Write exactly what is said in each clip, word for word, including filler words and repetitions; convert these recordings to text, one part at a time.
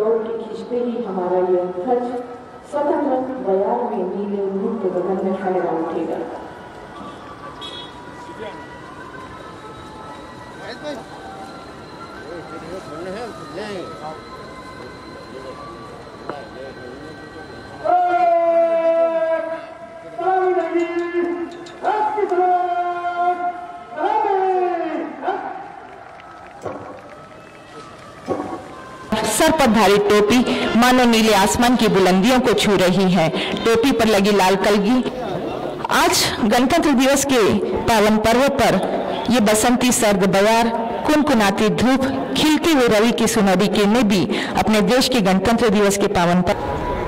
दौड़ के खींचते ही हमारा यह ध्वज स्वतंत्र बयार में नीले मुक्त गगन में फहरा उठेगा। सर पर धारी टोपी मानो नीले आसमान की बुलंदियों को छू रही है। टोपी पर लगी लाल कलगी आज गणतंत्र दिवस के पावन पर्व पर ये बसंती सर्द बयार, कुनकुनाती धूप, खिलती हुई रवि की सुनहरी किरणें भी अपने देश के गणतंत्र दिवस के पावन पर।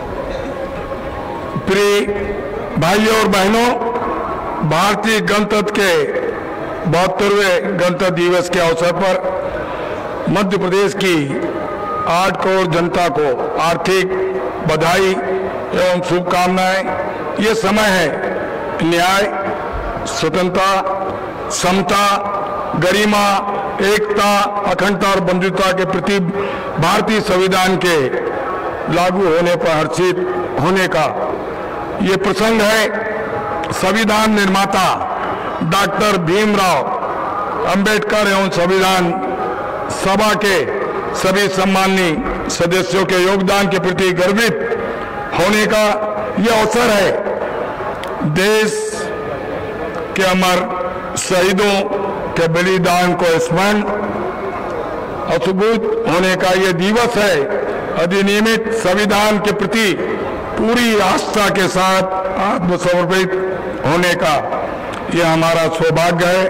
प्रिय भाइयों और बहनों, भारतीय गणतंत्र के बहत्तरवें गणतंत्र दिवस के अवसर पर मध्य प्रदेश की आठ करोड़ जनता को आर्थिक बधाई एवं शुभकामनाएं। ये समय है न्याय, स्वतंत्रता, समता, गरिमा, एकता, अखंडता और बंधुता के प्रति भारतीय संविधान के लागू होने पर हर्षित होने का ये प्रसंग है। संविधान निर्माता डॉक्टर भीमराव अंबेडकर एवं संविधान सभा के सभी सम्माननीय सदस्यों के योगदान के प्रति गर्वित होने का यह अवसर है। देश के अमर शहीदों के बलिदान को स्मरण अद्भुत होने का यह दिवस है। अधिनियमित संविधान के प्रति पूरी आस्था के साथ आत्मसमर्पित होने का यह हमारा सौभाग्य है।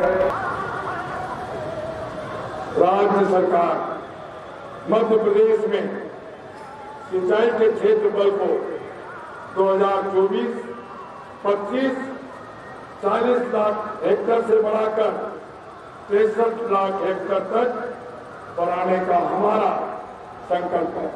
राज्य सरकार मध्य प्रदेश में सिंचाई के क्षेत्रफल को दो हज़ार चौबीस पच्चीस चालीस लाख हेक्टेयर से बढ़ाकर तिरसठ लाख हेक्टेयर तक बढ़ाने का हमारा संकल्प है।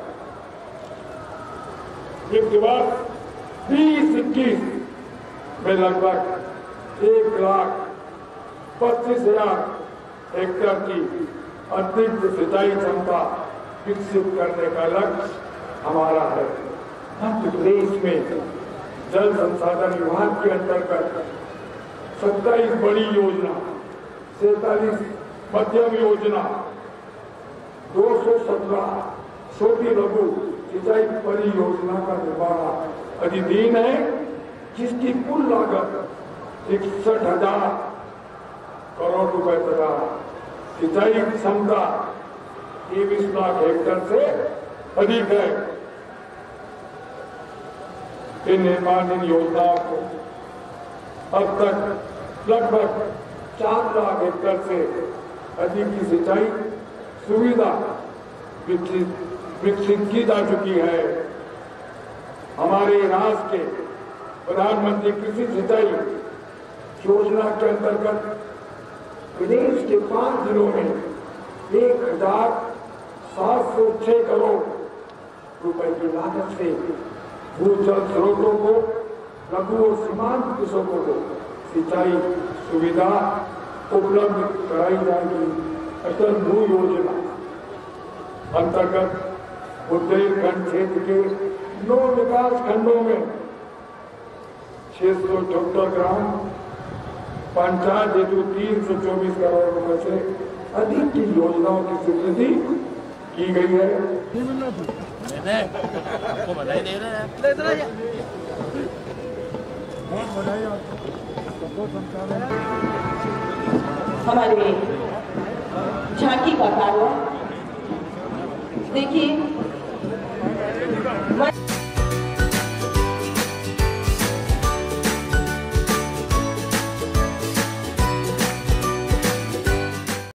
वित्त वर्ष बीस इक्कीस में लगभग एक लाख पच्चीस हजार हेक्टेयर की अतिरिक्त सिंचाई क्षमता विकसित करने का लक्ष्य हमारा है। मध्य प्रदेश में जल संसाधन विभाग के अंतर्गत सत्ताईस बड़ी योजना, सैतालीस मध्यम योजना, दो सौ सत्रह छोटी लघु सिंचाई परियोजना का निर्माण अधिधीन है, जिसकी कुल लागत इकसठ हजार करोड़ रुपए तथा सिंचाई क्षमता तेईस लाख हेक्टेयर से अधिक है। इन निर्माण योजनाओं को अब तक लगभग चार लाख हेक्टेयर से अधिक की सिंचाई सुविधा विकसित विकसित की जा चुकी है। हमारे राष्ट्र के प्रधानमंत्री कृषि सिंचाई योजना के अंतर्गत प्रदेश के पांच जिलों में एक हजार सात सौ छह करोड़ रुपए की लागत से भूजल स्रोतों को, लघु और सीमांत कृषकों को सिंचाई सुविधा उपलब्ध कराई जाएगी। अटल भू योजना अंतर्गत बुंदेलखंड क्षेत्र के नौ विकास खंडों में छह सौ चौहत्तर ग्राम पंचायत हेतु तीन सौ चौबीस करोड़ रुपए से अधिक की योजनाओं की स्वीकृति की गई है। आपको बधाई दे रहे हैं। हमारे झांकी का कार्य देखिए।